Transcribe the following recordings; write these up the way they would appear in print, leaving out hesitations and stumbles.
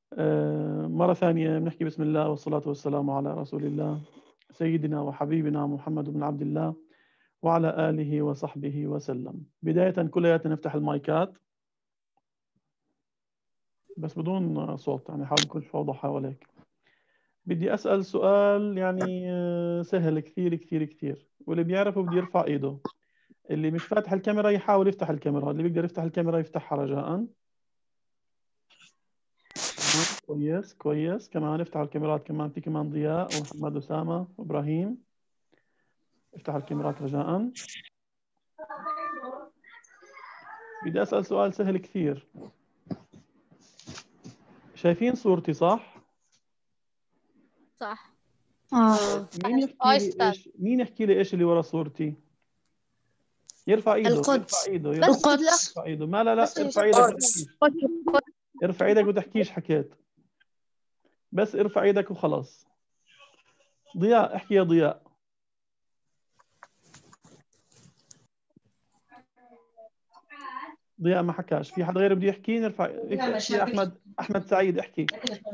مرة ثانية بنحكي بسم الله والصلاة والسلام على رسول الله سيدنا وحبيبنا محمد بن عبد الله وعلى آله وصحبه وسلم. بداية كلياتنا نفتح المايكات بس بدون صوت، يعني حاول يكون فوضى حواليك. بدي أسأل سؤال يعني سهل كثير كثير كثير، واللي بيعرفه بده يرفع إيده. اللي مش فاتح الكاميرا يحاول يفتح الكاميرا، اللي بيقدر يفتح الكاميرا يفتحها رجاءً. كويس كويس، كمان افتحوا الكاميرات، كمان في كمان ضياء ومحمد أسامة وإبراهيم، افتحوا الكاميرات رجاءً. بدي أسأل سؤال سهل كثير. شايفين صورتي صح؟ صح. مين يحكي لي إيش اللي ورا صورتي؟ يرفع إيده، القدس. يرفع إيده، القدس. يرفع إيده. ما لا ارفع إيدك وتحكيش، ارفع إيدك وتحكيش حكيت، بس ارفع إيدك وخلاص. ضياء احكي يا ضياء. ضياء ما حكاش. في حد غيره بده يحكي؟ نرفع يا أحمد سعيد احكي.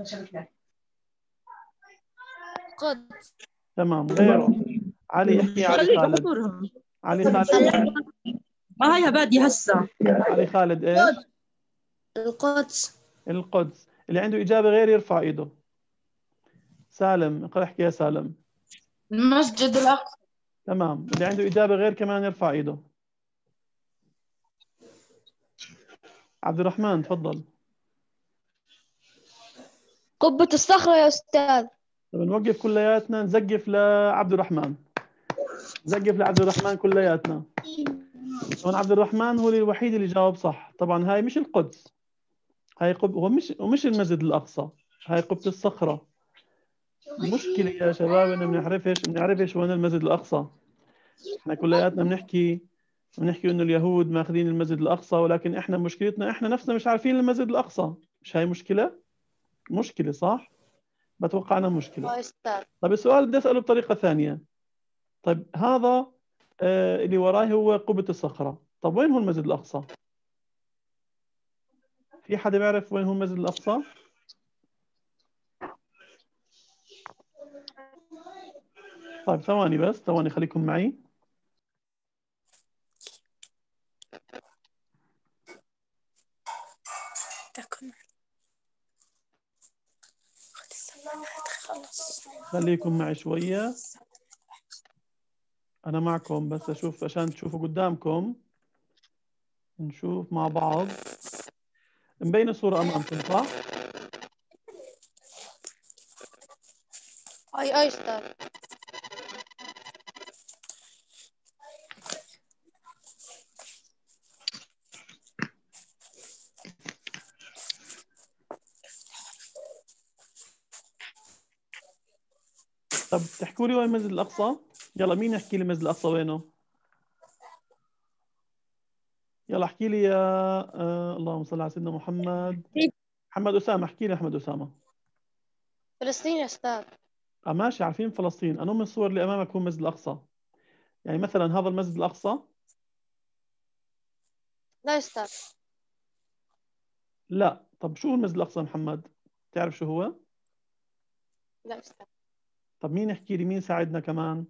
قدس. تمام. غيره علي احكي. علي خالد. علي خالد. ما هي بادي هسه. علي خالد ايش؟ القدس. القدس. اللي عنده إجابة غير يرفع إيده. سالم اقرأ احكي يا سالم. المسجد الأقصى. تمام. اللي عنده إجابة غير كمان يرفع إيده. عبد الرحمن تفضل. قبة الصخرة يا أستاذ. طب نوقف كلياتنا نزقف لعبد الرحمن. نزقف لعبد الرحمن كلياتنا. طبعا عبد الرحمن هو الوحيد اللي جاوب صح. طبعا هاي مش القدس، هاي ومش المسجد الأقصى، هاي قبة الصخرة. المشكلة يا شباب إن بنعرفش وين المسجد الأقصى. احنا كلياتنا بنحكي إنه اليهود ماخذين المسجد الأقصى، ولكن احنا مشكلتنا احنا نفسنا مش عارفين المسجد الأقصى. مش هاي مشكلة صح؟ بتوقع أنا مشكلة. أستاذ. طيب السؤال بدي أسأله بطريقة ثانية. طيب هذا اللي وراي هو قبة الصخرة. طب وين هو المسجد الأقصى؟ في حدا بيعرف وين هو المسجد الأقصى؟ طيب ثواني بس، ثواني خليكم معي. خليكم معي شوية، أنا معكم بس أشوف عشان تشوفوا قدامكم، نشوف مع بعض. مبين الصورة أمامكم صح؟ أي أستاذ. طب تحكوا لي وين المسجد الأقصى؟ يلا مين يحكي لي المسجد الأقصى وينه؟ يلا احكي لي يا اللهم صل على سيدنا محمد. محمد أسامة احكي لي. أحمد أسامة. فلسطين يا أستاذ. ماشي، عارفين فلسطين. أنا من الصور اللي أمامك هو المسجد الأقصى. يعني مثلا هذا المسجد الأقصى. لا أستاذ. لا. طب شو المسجد الأقصى محمد؟ تعرف شو هو؟ لا أستاذ. طب مين يحكي لي؟ مين ساعدنا كمان؟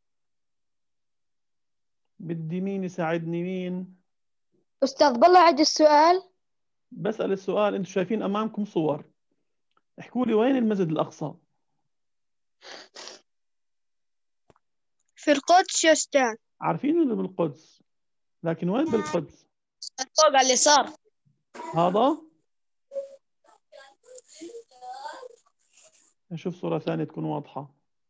بدي مين يساعدني؟ مين؟ أستاذ بالله عد السؤال. بسأل السؤال، أنتم شايفين أمامكم صور، احكوا لي وين المسجد الأقصى؟ في القدس يا أستاذ. عارفين إنه بالقدس، لكن وين بالقدس؟ فوق على اليسار. هذا نشوف صورة ثانية تكون واضحة.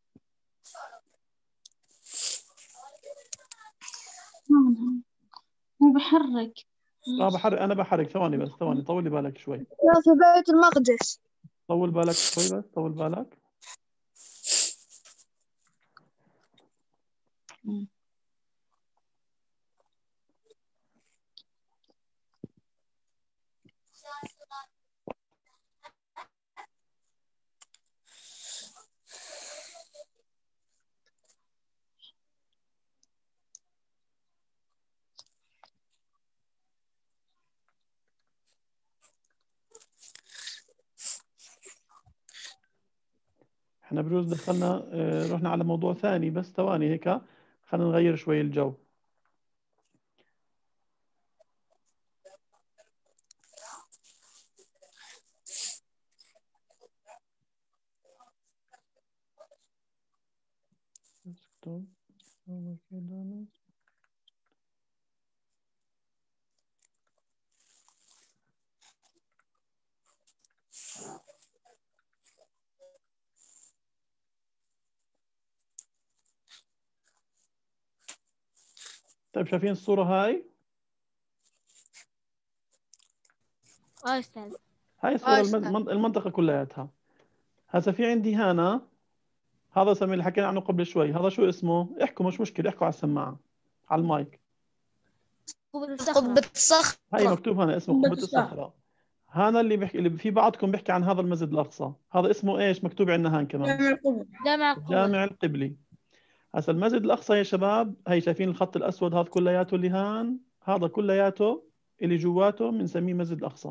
مو بحرك. بحرك، أنا بحرك. ثواني بس، ثواني، طول لي بالك شوي. في بيت المقدس. طول بالك شوي بس، طول بالك. احنا بجوز دخلنا رحنا على موضوع ثاني، بس ثواني هيك خلينا نغير شوي الجو. طيب شايفين الصورة هاي؟ أستاذ. هاي الصورة المنطقة كلياتها. هسا في عندي هنا هذا سمي اللي حكينا عنه قبل شوي، هذا شو اسمه؟ احكوا مش مشكلة، احكوا على السماعة على المايك. قبة الصخرة. هاي مكتوب هنا اسمه قبة الصخرة. هذا اللي بيحكي، اللي في بعضكم بيحكي عن هذا المسجد الأقصى، هذا اسمه ايش؟ مكتوب عندنا هان كمان جامع القبلي. هسا المسجد الأقصى يا شباب، هي شايفين الخط الأسود هذا كلياته اللي هان، هذا كلياته اللي جواته بنسميه مسجد الأقصى.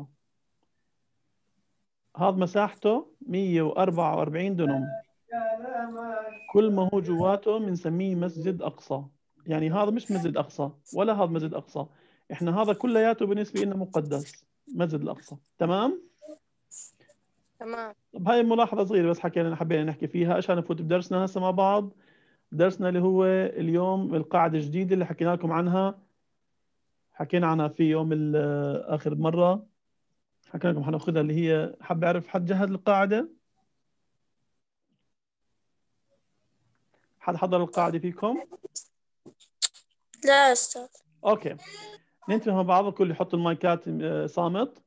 هذا مساحته 144 دنم، كل ما هو جواته بنسميه مسجد أقصى. يعني هذا مش مسجد أقصى ولا هذا مسجد أقصى، إحنا هذا كلياته بالنسبة لنا مقدس، مسجد الأقصى. تمام؟ تمام. طب هاي ملاحظة صغيرة بس حبينا نحكي فيها عشان نفوت بدرسنا هسه مع بعض. درسنا اللي هو اليوم القاعدة الجديدة اللي حكينا لكم عنها، حكينا عنها في يوم آخر مرة، حكينا لكم حناخذها اللي هي، حاب أعرف حد جهز القاعدة؟ حد حضر القاعدة فيكم؟ لا أستاذ. أوكي، ننتبه مع بعض، الكل يحط المايكات صامت.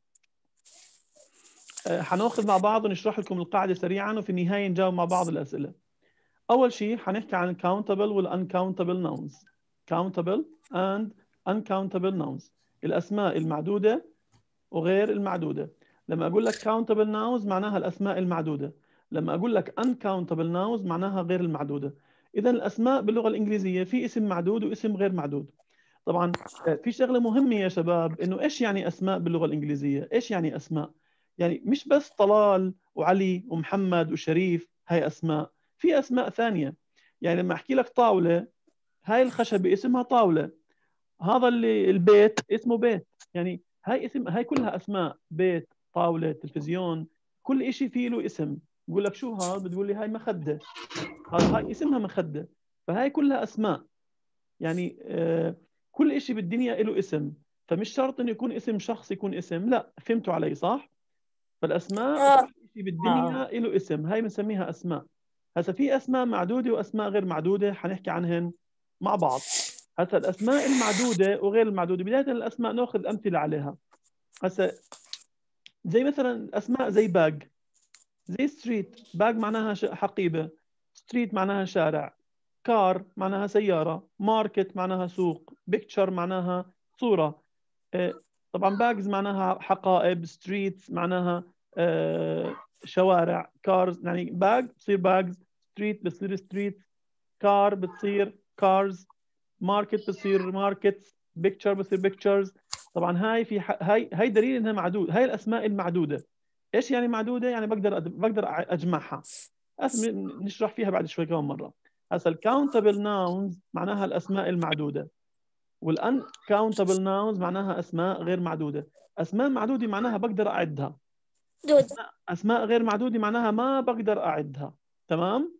حناخذ مع بعض ونشرح لكم القاعدة سريعا، وفي النهاية نجاوب مع بعض الأسئلة. أول شيء حنحكي عن countable وال uncountable nouns. countable and uncountable nouns، الأسماء المعدودة وغير المعدودة. لما أقول لك countable nouns معناها الأسماء المعدودة، لما أقول لك uncountable nouns معناها غير المعدودة. إذا الأسماء باللغة الإنجليزية في اسم معدود واسم غير معدود. طبعا في شغلة مهمة يا شباب، إنه إيش يعني أسماء باللغة الإنجليزية؟ إيش يعني أسماء؟ يعني مش بس طلال وعلي ومحمد وشريف هاي أسماء، في أسماء ثانية. يعني لما أحكي لك طاولة، هاي الخشبة اسمها طاولة، هذا اللي البيت اسمه بيت. يعني هاي اسم، هاي كلها أسماء، بيت، طاولة، تلفزيون، كل إشي فيه له اسم. بقول لك شو هذا؟ بتقول لي هاي مخدة، هاي اسمها مخدة. فهاي كلها أسماء. يعني كل إشي بالدنيا له اسم، فمش شرط إنه يكون اسم شخص يكون اسم، لا، فهمتوا علي صح؟ فالأسماء كل شيء بالدنيا له اسم، هاي بنسميها أسماء. هسا في أسماء معدودة وأسماء غير معدودة، حنحكي عنهن مع بعض. هسا الأسماء المعدودة وغير المعدودة، بداية الأسماء نأخذ أمثلة عليها. هسا زي مثلا أسماء زي باج، زي ستريت، باج معناها حقيبة، ستريت معناها شارع، كار معناها سيارة، ماركت معناها سوق، بيكتشر معناها صورة. طبعا باجز معناها حقائب، ستريتس معناها شوارع، كارز يعني باج بتصير باجز، ستريت بتصير ستريت، كار بتصير كارز، ماركت بتصير ماركتس، بيكتشر بتصير بيكتشرز. طبعا هاي في هاي دليل انها معدود. هاي الاسماء المعدوده. ايش يعني معدوده؟ يعني بقدر اجمعها. نشرح فيها بعد شوي كمان مره. هسا الكاونتبل ناونز معناها الاسماء المعدوده، والان كاونتبل ناونز معناها اسماء غير معدوده. اسماء معدوده معناها بقدر اعدها، اسماء غير معدوده معناها ما بقدر اعدها. تمام؟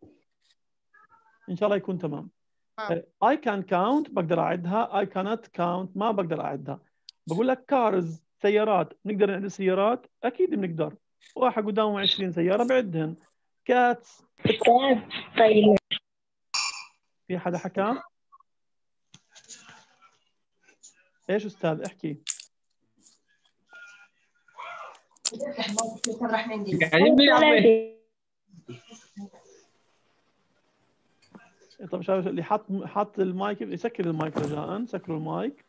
ان شاء الله يكون تمام. I can count بقدر أعدها، I cannot count ما بقدر أعدها. بقول لك cars سيارات، نقدر نعد السيارات؟ أكيد بنقدر، واحد قدامه 20 سيارة بعدهن. cats طيب في حدا حكى؟ إيش أستاذ احكي. طب شباب اللي حط المايك يسكر المايك رجاء، سكروا المايك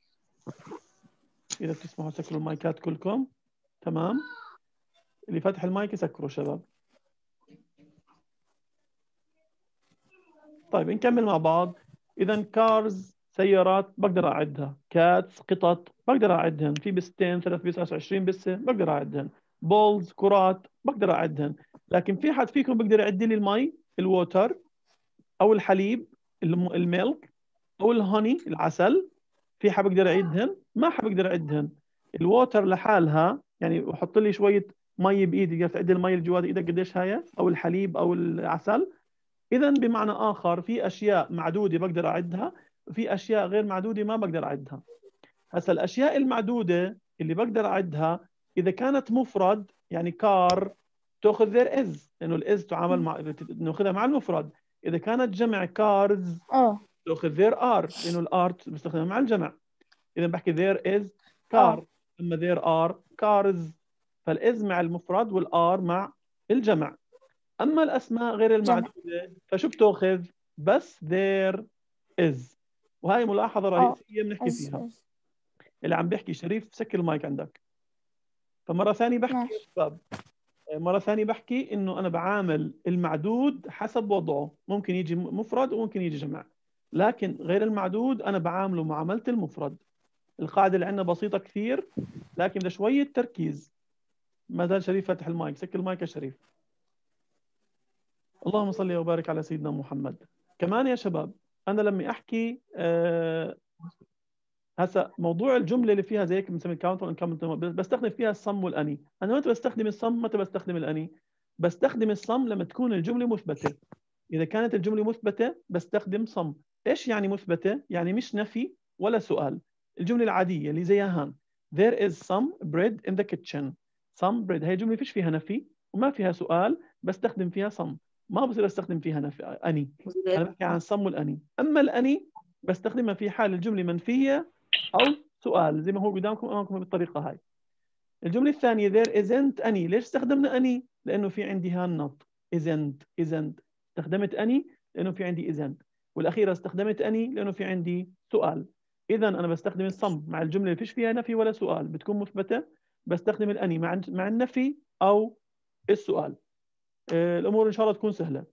إذا بتسمحوا، سكروا المايكات كلكم. تمام؟ اللي فاتح المايك يسكروا شباب. طيب نكمل مع بعض. إذا كارز سيارات بقدر أعدها، كاتس قطط بقدر أعدهن، في بستين 3 بس 20 بسة بقدر أعدهن، بولز كرات بقدر أعدهن. لكن في حد فيكم بيقدر يعد لي المي الووتر او الحليب الميلك او الهوني العسل؟ في حد بيقدر يعدهن؟ ما حد بيقدر يعدهن. الووتر لحالها يعني وحط لي شويه مي بايدي، تقدر تعد المي اللي جوات ايدك قديش هي، او الحليب او العسل؟ اذا بمعنى اخر في اشياء معدوده بقدر اعدها، وفي اشياء غير معدوده ما بقدر اعدها. هسا الاشياء المعدوده اللي بقدر اعدها اذا كانت مفرد يعني كار تاخذ ذير از، لانه الاز تعامل مع ناخذها مع المفرد. اذا كانت جمع كارز تاخذ ذير ار، لانه الار بستخدمها مع الجمع. اذا بحكي ذير از كار، اما ذير ار كارز، فالاز مع المفرد والار مع الجمع. اما الاسماء غير المعدوده فشو بتاخذ؟ بس there is. وهي ملاحظه رئيسيه بنحكي فيها. اللي عم بيحكي شريف سكر المايك عندك. فمره ثانيه بحكي يا شباب، مره ثانيه بحكي انه انا بعامل المعدود حسب وضعه، ممكن يجي مفرد وممكن يجي جمع، لكن غير المعدود انا بعامله معامله المفرد. القاعده اللي عندنا بسيطه كثير، لكن بدها شويه تركيز. ما زال شريف فاتح المايك، سكر المايك يا شريف. اللهم صل وبارك على سيدنا محمد. كمان يا شباب انا لما احكي هسا موضوع الجمله اللي فيها زي هيك بنسمي كاونتر بستخدم فيها الصم والاني. انا متى بستخدم الصم متى بستخدم الاني؟ بستخدم الصم لما تكون الجمله مثبته. اذا كانت الجمله مثبته بستخدم صم. ايش يعني مثبته؟ يعني مش نفي ولا سؤال. الجمله العاديه اللي زيها هان there is some bread in the kitchen. some bread هي جمله فيش فيها نفي وما فيها سؤال، بستخدم فيها صم، ما بصير استخدم فيها نفي اني. انا بحكي عن الصم والاني. اما الاني بستخدمها في حال الجمله منفيه او سؤال، زي ما هو قدامكم امامكم بالطريقه هاي. الجمله الثانيه there isn't any. ليش استخدمنا اني؟ لانه في عندي هالنط isn't. استخدمت اني لانه في عندي isn't. والاخيره استخدمت اني لانه في عندي سؤال. اذا انا بستخدم الصم مع الجمله اللي فيش فيها نفي ولا سؤال بتكون مثبته، بستخدم الاني مع النفي او السؤال. الامور ان شاء الله تكون سهله.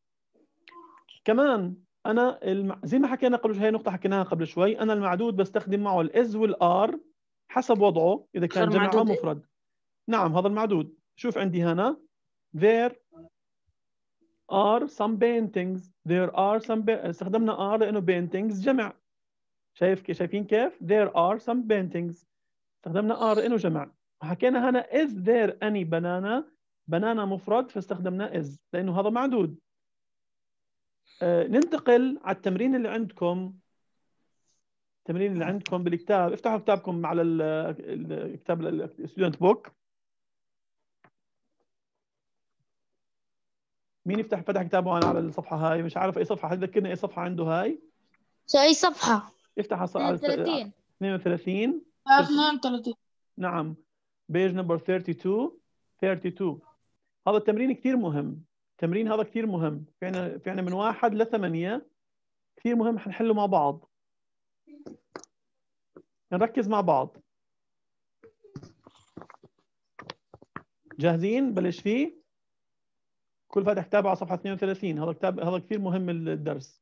كمان انا زي ما حكينا قبل شوي، هي نقطه حكيناها قبل شوي، انا المعدود بستخدم معه الاز والار حسب وضعه، اذا كان جمع او مفرد. نعم هذا المعدود. شوف عندي هنا there are some paintings. there are some استخدمنا are لانه paintings جمع. شايفين كيف؟ there are some paintings. استخدمنا are لانه جمع. حكينا هنا is there any banana. banana مفرد فاستخدمنا is لانه هذا معدود. ننتقل على التمرين اللي عندكم. التمرين اللي عندكم بالكتاب، افتحوا كتابكم على الكتاب الستودنت بوك. مين يفتح فتح كتابه على الصفحه هاي؟ مش عارف اي صفحه، حد يذكرني اي صفحه عنده هاي؟ اي صفحة؟ افتح على 32. 32. 32. نعم بيج نمبر 32. هذا التمرين كثير مهم. التمرين هذا كثير مهم، فعنا من 1 ل 8 كثير مهم، حنحله مع بعض، نركز مع بعض. جاهزين؟ بلش فيه. كل فاتح كتابه على صفحه 32. هذا كتاب، هذا كثير مهم الدرس.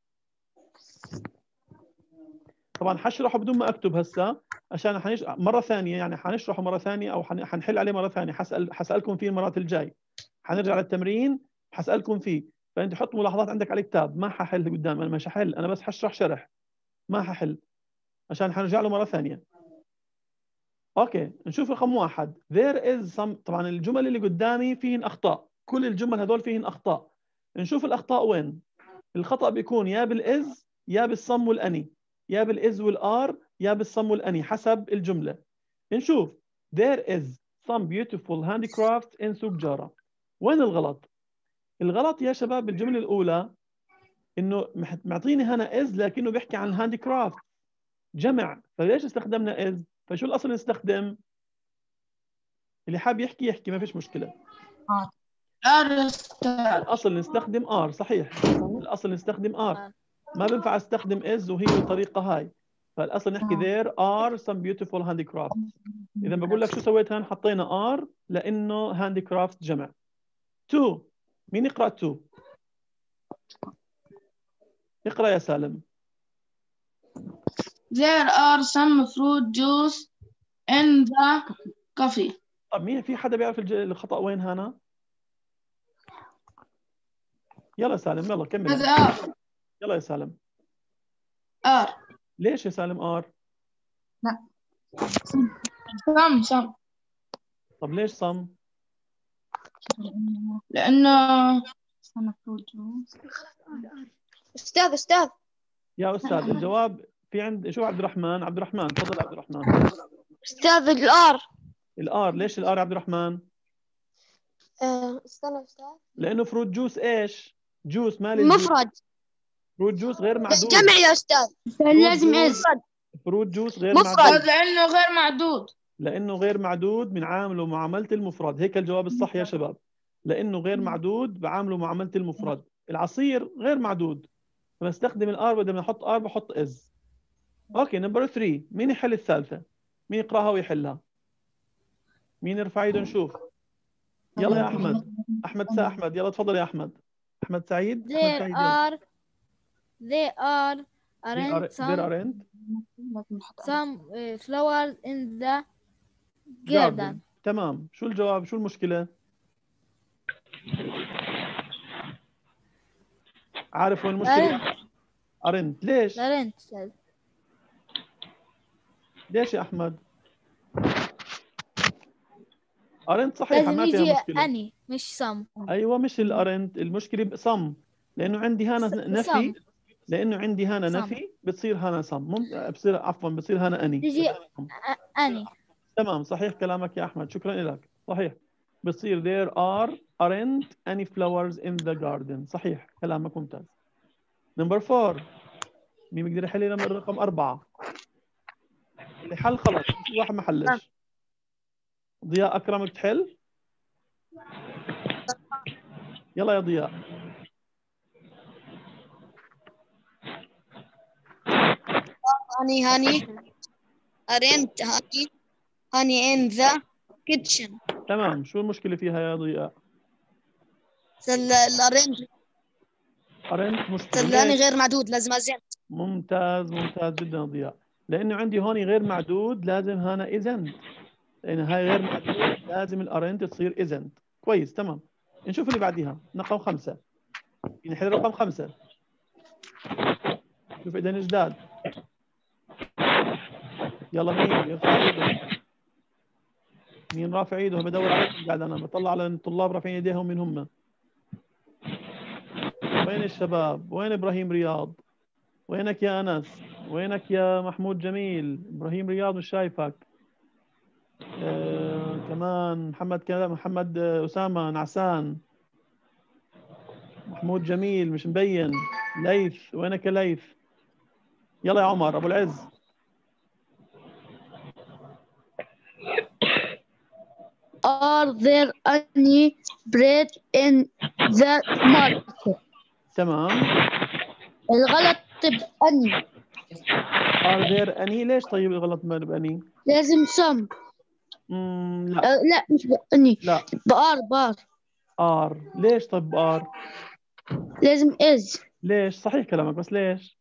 طبعا حشرحه بدون ما اكتب هسه عشان مره ثانيه، يعني حنشرحه مره ثانيه او حنحل عليه مره ثانيه. حسالكم فيه المرات الجاي، حنرجع للتمرين حسالكم فيه. فانت حط ملاحظات عندك على الكتاب، ما ححل قدام، انا مش ححل، انا بس حشرح شرح، ما ححل، عشان حنرجع له مره ثانيه. اوكي نشوف رقم 1 there is some. طبعا الجمل اللي قدامي فيهن اخطاء، كل الجمل هذول فيهن اخطاء. نشوف الاخطاء وين. الخطا بيكون يا بالاز يا بالصم والاني، يا بالاز والار يا بالصم والاني حسب الجمله. نشوف there is some beautiful handicrafts in سوق جارة. وين الغلط؟ الغلط يا شباب بالجمله الاولى انه معطيني هنا از لكنه بيحكي عن هانديكرافت جمع، فليش استخدمنا از؟ فشو الاصل نستخدم؟ اللي حاب يحكي ما فيش مشكله. الاصل نستخدم ار، صحيح، الاصل نستخدم ار، ما بينفع استخدم از وهي بالطريقه هاي. فالاصل نحكي there are some beautiful handicrafts. اذا بقول لك شو سويت هون، حطينا ار لانه handicraft جمع. 2 مين يقرا 2؟ اقرا يا سالم. There are some fruit juice in the coffee. طب مين، في حدا بيعرف الخطأ وين هنا؟ يلا يا سالم، يلا كمل. هذا ار. يلا يا سالم. ار. ليش يا سالم ار؟ سم. طب ليش صم؟ لأنه مفروض أستاذ يا استاذ الجواب في عند شو عبد الرحمن؟ عبد الرحمن تفضل عبد الرحمن. أستاذ الآر. الار، ليش الار عبد الرحمن؟ استنى أستاذ. لانه فروت جوس ايش؟ جوس مال الجوس. مفرد. فروت جوس غير معدود. جمع يا أستاذ. لازم إز. فروت جوس غير مفرد. معدود. لأنه غير معدود. لانه غير معدود بنعامله معامله المفرد، هيك الجواب الصح يا شباب. لانه غير معدود بعامله معامله المفرد. العصير غير معدود، فبستخدم الار، بدل ما احط ار بحط از. اوكي نمبر 3، مين يحل الثالثه؟ مين يقراها ويحلها؟ مين يرفع ايده نشوف؟ يلا يا احمد. احمد يلا تفضل يا احمد. احمد سعيد. There يلا. aren't there aren't some flowers in the garden. تمام. شو الجواب؟ شو المشكله؟ عارف وين المشكله؟ aren't. ليش؟ aren't. ليش يا احمد؟ aren't صحيحه، ما لازم فيها يجي مشكله. أني مش some. ايوه مش الارنت، المشكله بصم، لانه عندي هنا نفي. لانه عندي هنا نفي بتصير هنا صم، بصير عفوا بتصير هنا اني. تجي أني. تمام صحيح كلامك يا احمد، شكرا لك. صحيح بتصير there aren't any flowers in the garden. صحيح كلامك ممتاز. نمبر 4، مين بيقدر يحل لنا من رقم 4؟ اللي حل خلص، في واحد ما حلش. ضياء اكرم بتحل؟ يلا يا ضياء. هاني أرنت هاني in the kitchen. تمام. شو المشكلة فيها يا ضياء؟ الأرنت مشكلة. سلاني غير معدود، لازم أزين. ممتاز جدا يا ضياء. لأنه عندي هون غير معدود لازم هنا إذن، لأن هاي غير معدود لازم الأرنت تصير إذن. كويس تمام. نشوف اللي بعديها رقم 5. نحل رقم 5. شوف إذا جداد. يلا مين يرفع ايده؟ مين رافع ايده؟ بدور عليكم قاعد انا بطلع على الطلاب رافعين ايديهم، من هم؟ وين الشباب؟ وين ابراهيم رياض؟ وينك يا انس؟ وينك يا محمود جميل؟ ابراهيم رياض مش شايفك. كمان محمد اسامه نعسان. محمود جميل مش مبين. ليث وينك يا ليث؟ يلا يا عمر ابو العز. Are there any bread in the market؟ تمام. الغلط بأني. Are there any؟ ليش طيب الغلط بأني؟ لازم some. لا. لا مش بأني. لا. بار. are. ليش طيب are؟ لازم is. ليش؟ صحيح كلامك، بس ليش؟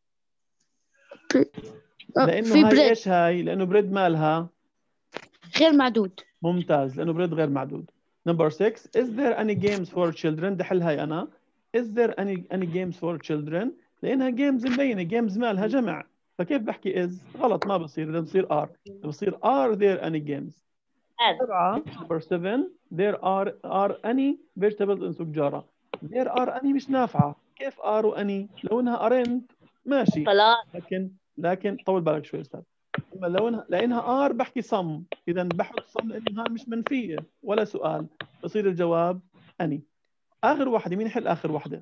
لأنه في هاي bread إيش هاي؟ لأنه بريد مالها غير معدود. ممتاز، لأنه بريد غير معدود. نمبر 6، is there any games for children؟ دحل هاي أنا. is there any games for children؟ لأنها games مبينة، games مالها جمع، فكيف بحكي is؟ غلط، ما بصير، لازم بصير are. بصير are there any games؟ 7 نمبر 7، there are any vegetables in سجارة. there are any مش نافعة، كيف are وأني؟ لو إنها aren't ماشي، لكن طول بالك شوي أستاذ. أما لأنها are بحكي some، إذا بحط some لأنها مش منفية ولا سؤال، بصير الجواب أني. آخر واحدة، مين يحل آخر واحدة؟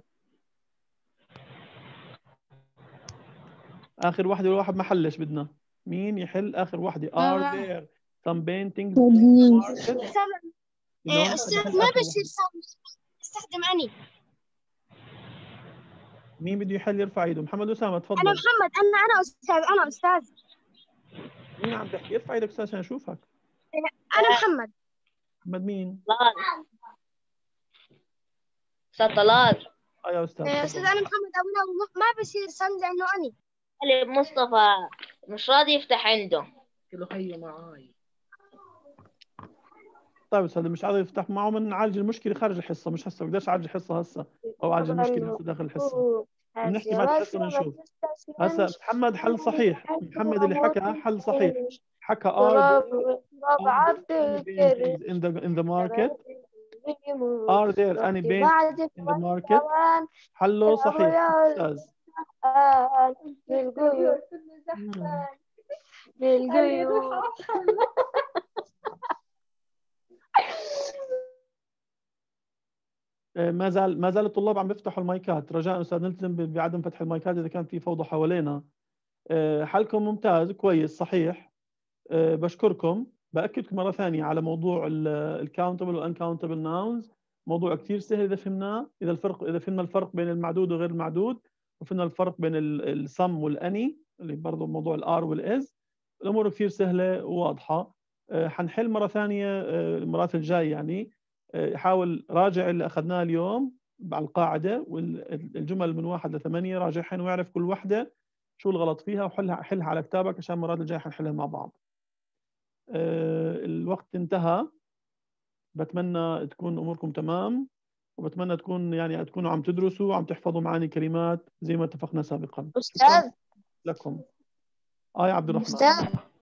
آخر واحدة والواحد ما حلش، بدنا مين يحل آخر واحدة؟ are there some paintings in the market؟ أستاذ ما بصير استخدم أني. مين بده يحل يرفع ايده؟ محمد أسامة تفضل. أنا محمد. أنا أستاذ. مين عم تحكي؟ ارفع ايدك أستاذ عشان أشوفك. أنا محمد. محمد مين؟ طلال. يا أستاذ. أستاذ أنا محمد أبونا، ما بصير صم لأنه أني. مصطفى مش راضي يفتح عنده. قلت له هيا معاي. طيب أستاذ مش عارف يفتح معه، بنعالج المشكلة خارج الحصة، مش هسه بقدرش أعالج الحصة هسه، أو أعالج المشكلة هسه داخل الحصة. بنحكي بعد الحصة بنشوف. هسه محمد حل صحيح، محمد اللي حكى حل صحيح، حكى are there any beans in the market. Are there any beans in the market؟ حله صحيح أستاذ. ما زال الطلاب عم بيفتحوا المايكات، رجاء أستاذ نلتزم بعدم فتح المايكات إذا كان في فوضى حوالينا. حلكم ممتاز كويس صحيح. بشكركم. بأكدكم مرة ثانية على موضوع الكاونتبل والانكاونتبل ناونز، موضوع كثير سهل إذا فهمناه، إذا فهمنا الفرق بين المعدود وغير المعدود، وفهمنا الفرق بين السم والأني اللي برضه موضوع الآر والإز، الأمور كثير سهلة وواضحة. حنحل مرة ثانية المرات الجاي يعني. حاول راجع اللي أخذناه اليوم على القاعدة والجمل من 1 ل 8، راجعهن واعرف كل وحدة شو الغلط فيها وحلها على كتابك عشان المرات الجاية حنحلها مع بعض. الوقت انتهى. بتمنى تكون أموركم تمام، وبتمنى تكونوا عم تدرسوا وعم تحفظوا معاني كلمات زي ما اتفقنا سابقا. أستاذ لكم. يا عبد الرحمن. أستاذ